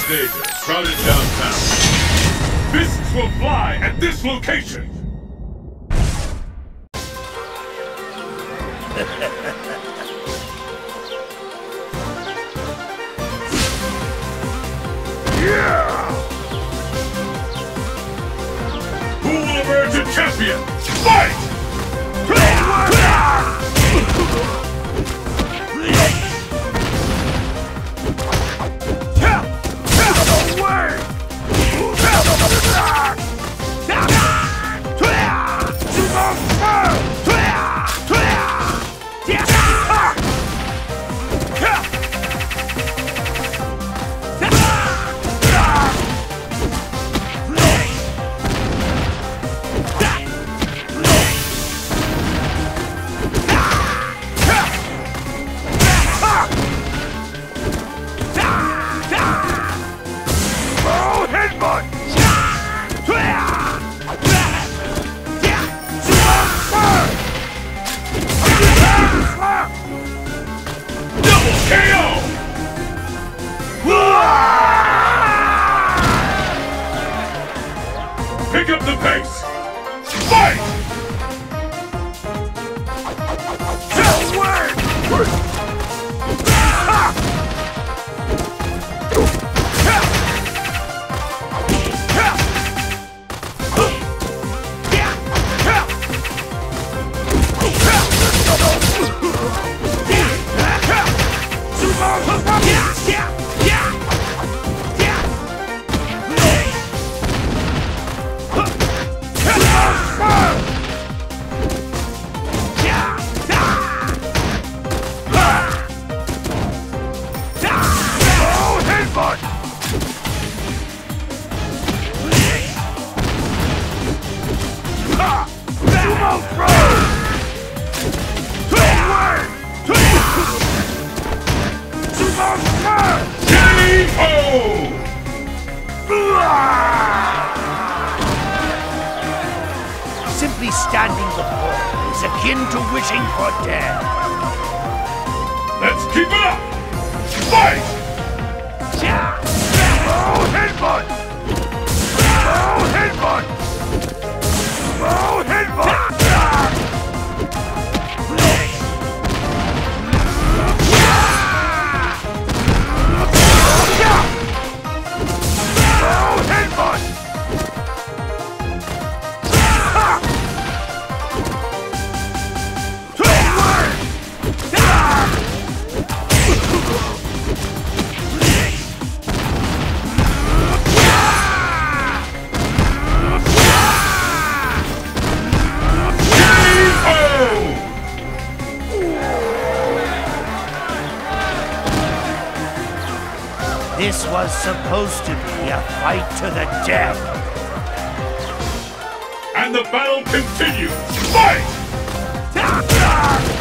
Anastasia, crowded downtown. Fists will fly at this location! Who will emerge a champion? Fight! Pick up the pace! Fight! Simply standing before me is akin to wishing for death. Let's keep it up! Fight! Oh, headbutt! Oh, headbutt! Oh, headbutt! This was supposed to be a fight to the death. And the battle continues! Fight!